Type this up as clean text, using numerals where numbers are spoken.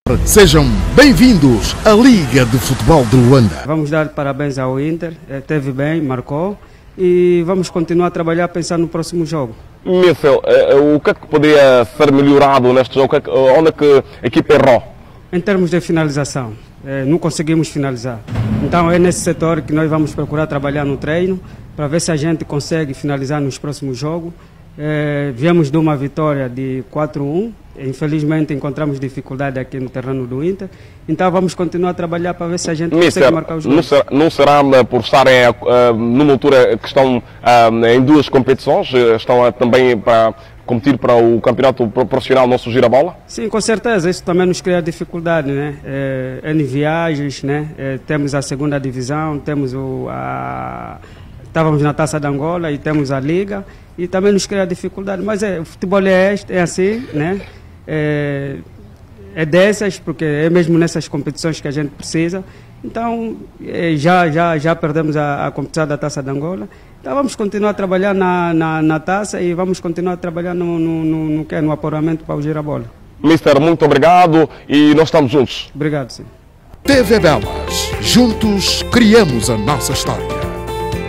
Sejam bem-vindos à Liga de Futebol de Luanda. Vamos dar parabéns ao Inter, esteve bem, marcou e vamos continuar a trabalhar a pensar no próximo jogo. Michel, o que é que poderia ser melhorado neste jogo? Onde é que a equipe errou? Em termos de finalização, não conseguimos finalizar. Então é nesse setor que nós vamos procurar trabalhar no treino para ver se a gente consegue finalizar nos próximos jogos. Viemos de uma vitória de 4-1, infelizmente encontramos dificuldade aqui no terreno do Inter, então vamos continuar a trabalhar para ver se a gente consegue marcar os gols. Não será por estarem numa altura que estão em duas competições, estão também para competir para o campeonato profissional nosso Girabola? Sim, com certeza, isso também nos cria dificuldade, né? Em viagens, né? Temos a segunda divisão, temos estávamos na Taça de Angola e temos a Liga e também nos cria dificuldade, mas o futebol é assim, né? É dessas, porque é mesmo nessas competições que a gente precisa. Então, já perdemos a competição da Taça de Angola. Então, vamos continuar a trabalhar na Taça e vamos continuar a trabalhar no apuramento para o Girabola. Mister, muito obrigado e nós estamos juntos. Obrigado, sim. TV Belas. Juntos criamos a nossa história.